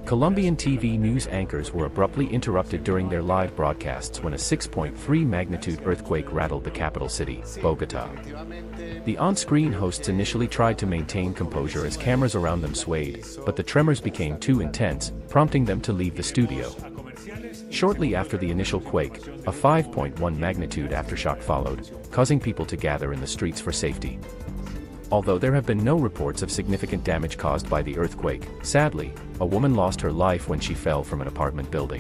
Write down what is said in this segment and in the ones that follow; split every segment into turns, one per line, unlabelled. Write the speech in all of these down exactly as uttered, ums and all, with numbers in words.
Colombian T V news anchors were abruptly interrupted during their live broadcasts when a six point three magnitude earthquake rattled the capital city, Bogotá. The on-screen hosts initially tried to maintain composure as cameras around them swayed, but the tremors became too intense, prompting them to leave the studio. Shortly after the initial quake, a five point one magnitude aftershock followed, causing people to gather in the streets for safety. Although there have been no reports of significant damage caused by the earthquake, sadly, a woman lost her life when she fell from an apartment building.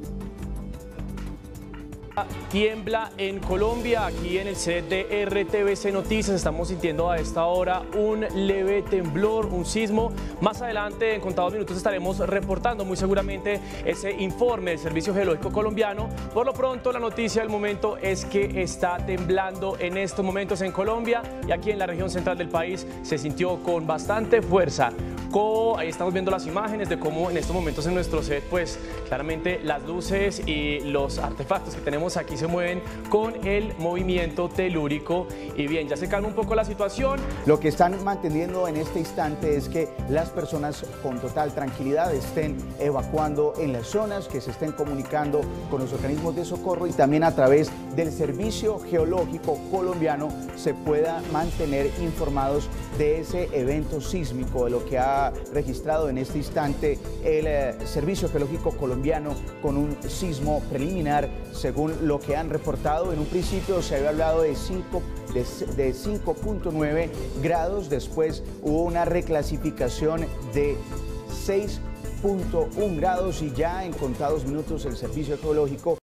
Tiembla en Colombia, aquí en el set de R T V C Noticias estamos sintiendo a esta hora un leve temblor, un sismo. Más adelante, en contados minutos, estaremos reportando muy seguramente ese informe del Servicio Geológico Colombiano. Por lo pronto, la noticia del momento es que está temblando en estos momentos en Colombia y aquí en la región central del país se sintió con bastante fuerza. Ahí estamos viendo las imágenes de cómo en estos momentos en nuestro set, pues claramente las luces y los artefactos que tenemos aquí se mueven con el movimiento telúrico. Y bien, ya se calma un poco la situación.
Lo que están manteniendo en este instante es que las personas con total tranquilidad estén evacuando en las zonas, que se estén comunicando con los organismos de socorro y también a través del Servicio Geológico Colombiano se pueda mantener informados de ese evento sísmico, de lo que ha registrado en este instante el eh, Servicio Geológico Colombiano con un sismo preliminar, según lo que han reportado. En un principio se había hablado de cinco punto nueve grados, después hubo una reclasificación de seis punto uno grados y ya en contados minutos el Servicio Geológico